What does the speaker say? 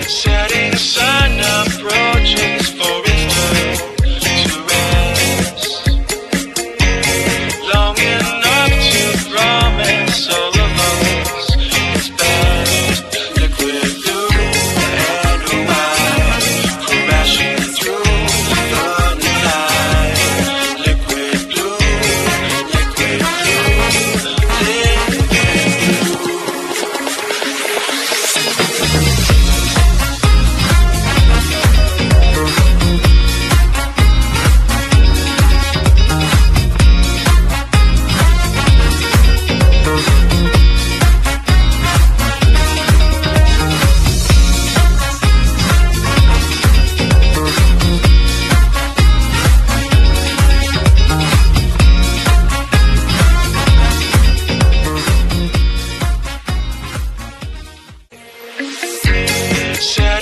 setting a sun approaches for its turn to rest, long enough to promise all of us its best. Liquid blue and white, crashing through the night. Liquid blue, liquid blue, liquid blue. Set